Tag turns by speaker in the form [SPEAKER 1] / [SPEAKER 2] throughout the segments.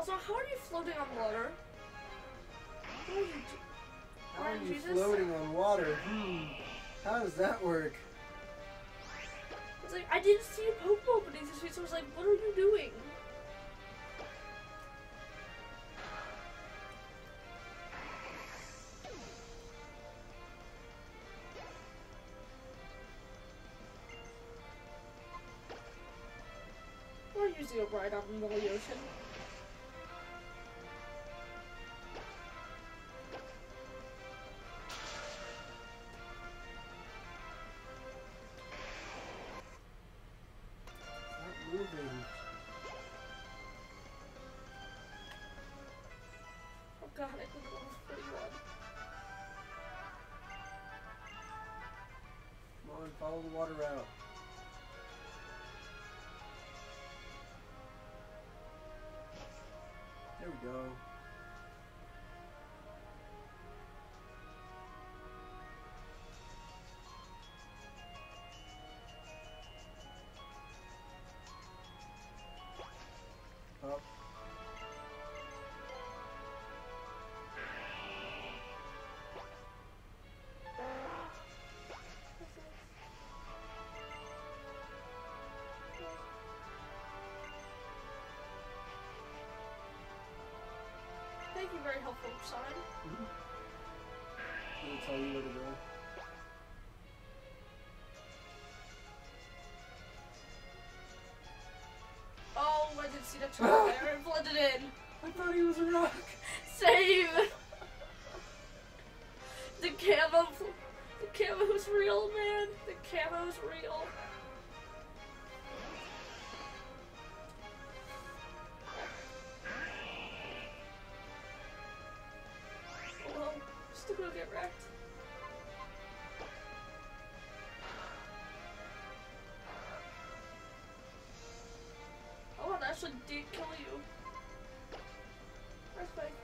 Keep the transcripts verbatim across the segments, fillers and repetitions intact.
[SPEAKER 1] Also, how are you floating on water? What are you do-
[SPEAKER 2] How
[SPEAKER 1] Ryan,
[SPEAKER 2] are you
[SPEAKER 1] Jesus?
[SPEAKER 2] floating on water? Hmm. How does that work?
[SPEAKER 1] It's like, I didn't see a poke opening this week, so I was like, what are you doing? We're using a ride on the Molly Ocean.
[SPEAKER 2] Not moving.
[SPEAKER 1] Oh god, I could go forty-one.
[SPEAKER 2] Come on, follow the water route. There we go. Up.
[SPEAKER 1] Thank you, very helpful sign.
[SPEAKER 2] Mm-hmm. It'll tell you where to go.
[SPEAKER 1] Oh, I didn't see that turtle there. It blended in.
[SPEAKER 2] I thought he was a rock.
[SPEAKER 1] Same. The camo, the camo's real, man. The camo's real. Well, still gonna get wrecked. Oh, and actually did kill you. Where's Spike?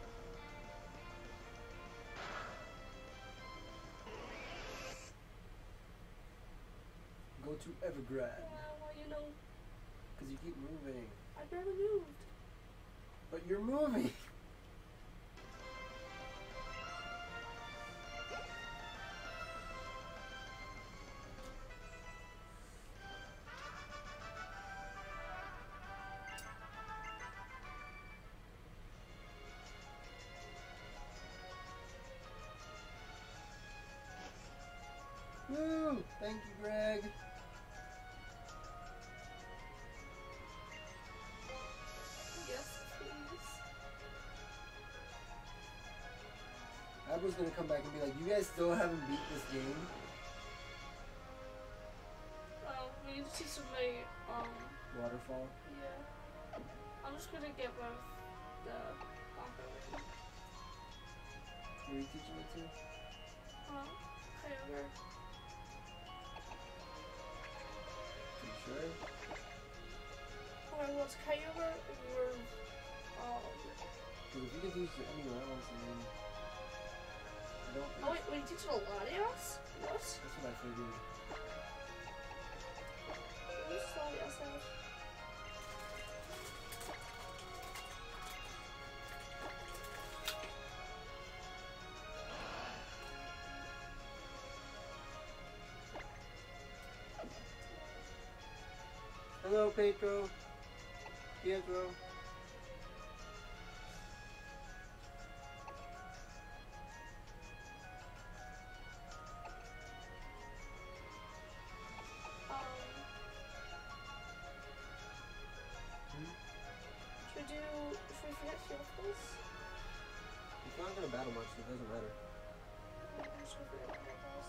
[SPEAKER 2] Go to Evergrande.
[SPEAKER 1] Yeah, well, you know,
[SPEAKER 2] Because you keep moving.
[SPEAKER 1] I barely moved.
[SPEAKER 2] But you're moving. Woo! Thank you, Greg.
[SPEAKER 1] Yes, please.
[SPEAKER 2] Abba's gonna come back and be like, you guys still haven't beat this game?
[SPEAKER 1] Um, we need to see some my, um,
[SPEAKER 2] Waterfall.
[SPEAKER 1] yeah. I'm just gonna get both the Conqueror.
[SPEAKER 2] Who are you teaching it to?
[SPEAKER 1] Huh? Kyogre.
[SPEAKER 2] Are you sure?
[SPEAKER 1] Okay, well, it's Kyogre or, um,
[SPEAKER 2] Because if you can teach it anywhere else, I mean... I don't think...
[SPEAKER 1] oh wait, wait, you teach it a Latias? What?
[SPEAKER 2] That's what I figured.
[SPEAKER 1] What does Latias have?
[SPEAKER 2] Hello, Pedro. Pietro.
[SPEAKER 1] Um, should we do, should we forget Shield Pulse?
[SPEAKER 2] It's not gonna battle much, so it doesn't matter.
[SPEAKER 1] Should we forget Shield Pulse?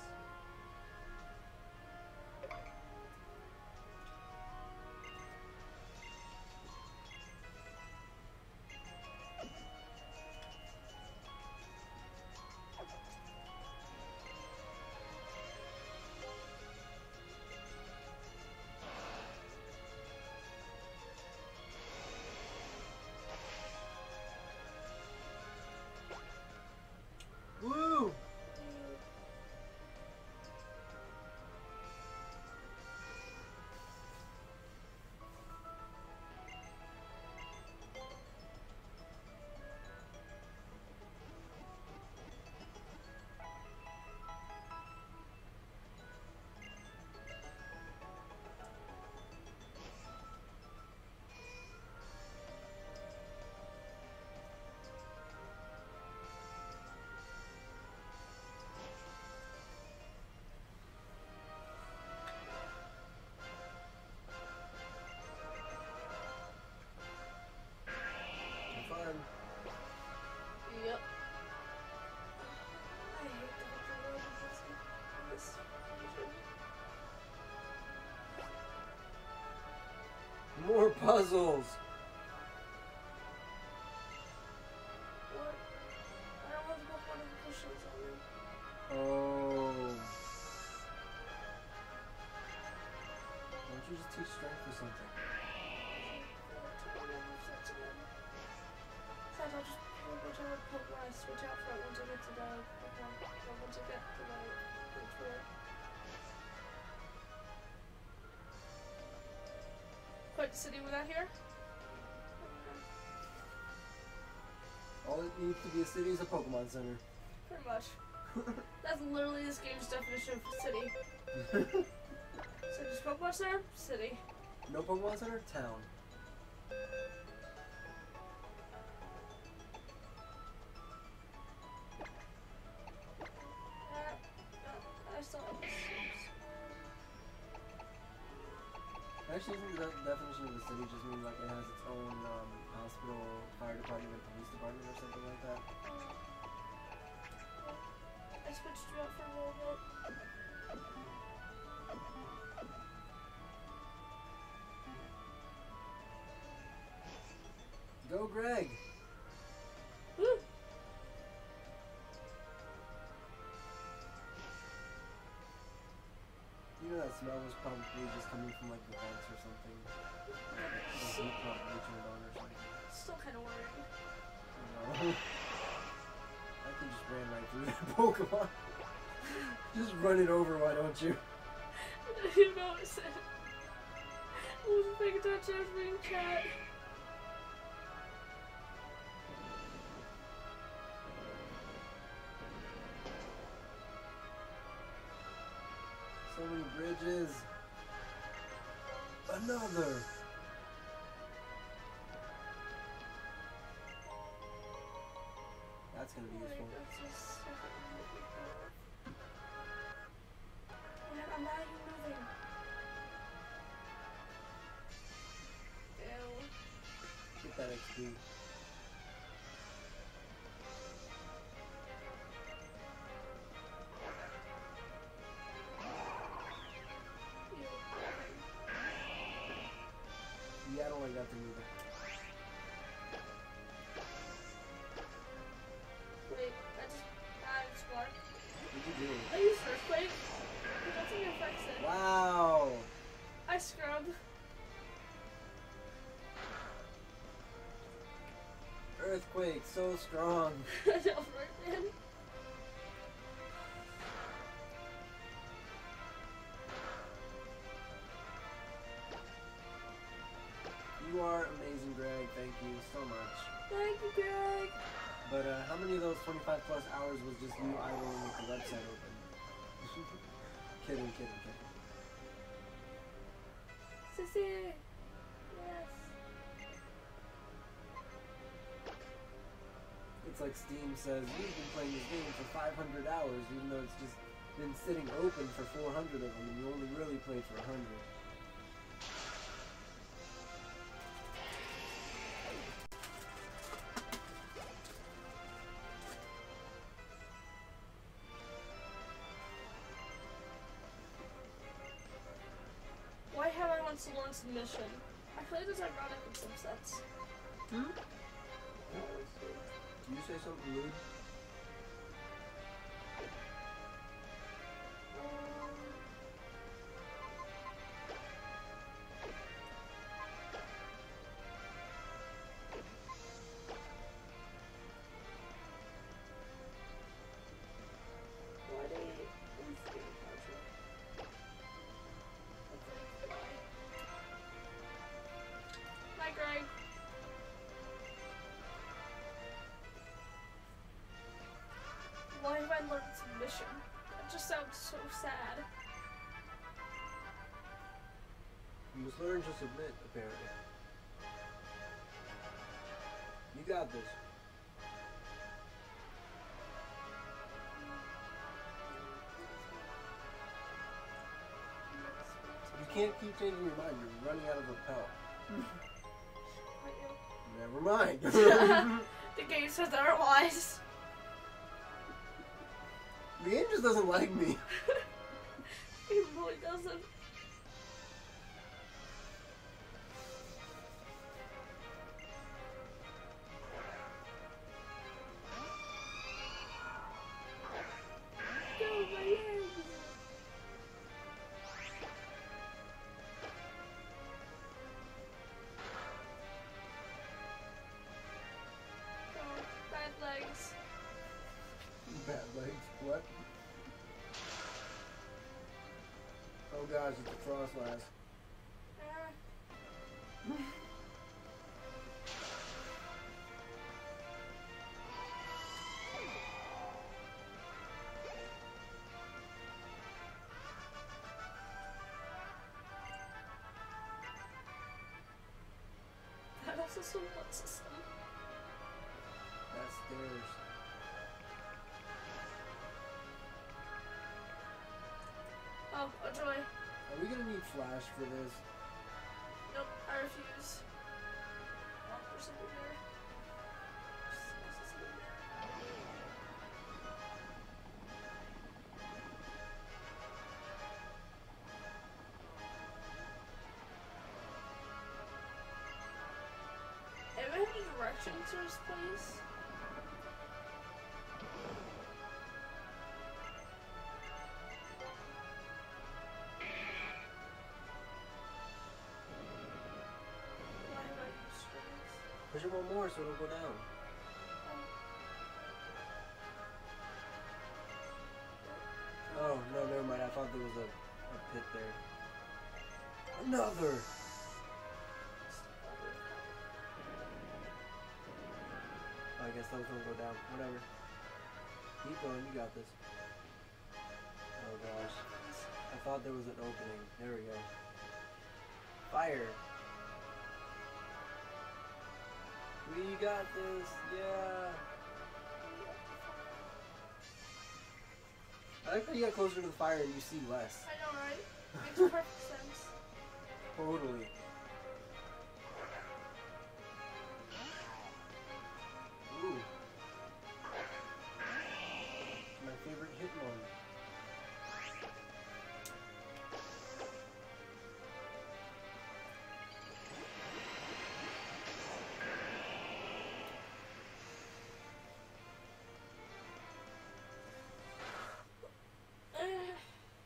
[SPEAKER 2] Woo!
[SPEAKER 1] Yep. I hate the open world in this, in this version.
[SPEAKER 2] More puzzles.
[SPEAKER 1] What? I don't want to put one of the cushions on me.
[SPEAKER 2] Oh. Why don't you just teach strength or something?
[SPEAKER 1] I'll just watch out for my switch out front once I get to the okay. Well, once I get to the control. Quite the city without here?
[SPEAKER 2] All it needs to be a city is a Pokemon Center.
[SPEAKER 1] Pretty much. That's literally this game's definition of city. So just Pokemon Center, city.
[SPEAKER 2] No Pokemon Center? Town.
[SPEAKER 1] I still have this.
[SPEAKER 2] Actually, isn't the definition of a city just means like it has its own um, hospital, fire department, and police department or something like that?
[SPEAKER 1] I switched you up for a little bit.
[SPEAKER 2] Go, Greg!
[SPEAKER 1] Woo!
[SPEAKER 2] You know that smell was probably just coming from like the vents or something. The heat pump reaching it on or something.
[SPEAKER 1] Still kind of worried.
[SPEAKER 2] No. I can just ran right through that Pokemon. Just run it over, why don't you?
[SPEAKER 1] I didn't even notice it. I wasn't paying attention, I was reading chat.
[SPEAKER 2] So many bridges. Another. That's gonna be useful.
[SPEAKER 1] I'm not even moving. Ew.
[SPEAKER 2] Get that X P. Yeah, I don't like that thing either.
[SPEAKER 1] Wait, I just added spark.
[SPEAKER 2] What'd you do?
[SPEAKER 1] I used earthquake. That's what affects it.
[SPEAKER 2] Wow!
[SPEAKER 1] I scrub.
[SPEAKER 2] Earthquake, so strong.
[SPEAKER 1] I know, right, man?
[SPEAKER 2] You are amazing, Greg. Thank you so much.
[SPEAKER 1] Thank you, Greg.
[SPEAKER 2] But uh, how many of those twenty-five plus hours was just you idling with the website open? Kidding, kidding, kidding.
[SPEAKER 1] Sissy. Yes.
[SPEAKER 2] It's like Steam says, you've been playing this game for five hundred hours, even though it's just been sitting open for four hundred of them, and you only really played for one hundred.
[SPEAKER 1] Why have I once learned submission? I feel like it's ironic in some sense.
[SPEAKER 2] Hmm? Did you say something rude?
[SPEAKER 1] Um, why do you Hi, Greg. Why have I learned submission? That just sounds so sad.
[SPEAKER 2] You must learn to submit, apparently. You got this. You can't keep changing your mind. You're running out of repel. Never mind.
[SPEAKER 1] The game says otherwise.
[SPEAKER 2] The game just doesn't like me.
[SPEAKER 1] It really doesn't. Go, my legs. Go, bad legs.
[SPEAKER 2] Bad legs. What? Oh gosh, it's a Frostlass.
[SPEAKER 1] Uh, that also so what's this one?
[SPEAKER 2] That's theirs.
[SPEAKER 1] Oh, a joy.
[SPEAKER 2] Are we gonna need Flash for this?
[SPEAKER 1] Nope, I refuse. Oh, there's something there. There's something there. Am I having directions to this place? Why am I used to this?
[SPEAKER 2] Push it one more so it'll go down. Oh, no, never mind. I thought there was a, a pit there. Another! I guess those don't go down. Whatever. Keep going. You got this. Oh, gosh. I thought there was an opening. There we go. Fire! We got this! Yeah! I like how you got closer to the fire and you see less.
[SPEAKER 1] I know, right? Makes perfect sense.
[SPEAKER 2] Totally. Ooh. My favorite Hitmon.
[SPEAKER 1] Uh,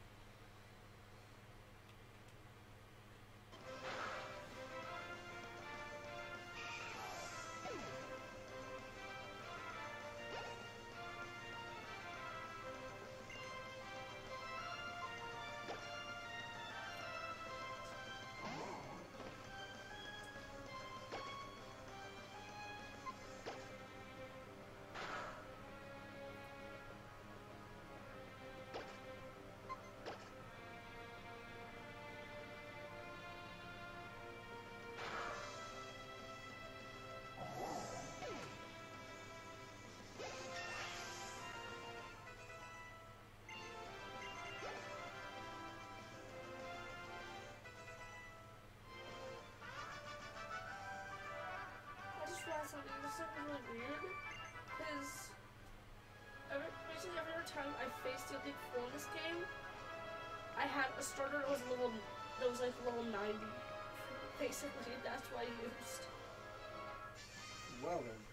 [SPEAKER 1] I just realized something. This is really weird. Because every, basically every other time I faced the Elite Four in this game, I had a starter that was level that was like level ninety. Basically, that's what I used.
[SPEAKER 2] Well then.